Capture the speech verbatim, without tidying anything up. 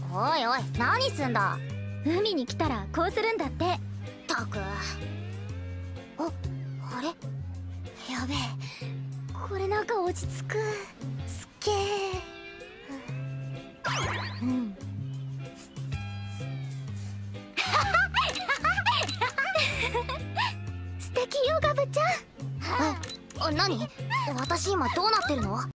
おいおい、何すんだ。 海に来たらこうするんだって。 たく。あ、あれ、やべえ。これなんか落ち着く。すっげえ。うん。 素敵よガブちゃん。 え、何？私今どうなってるの？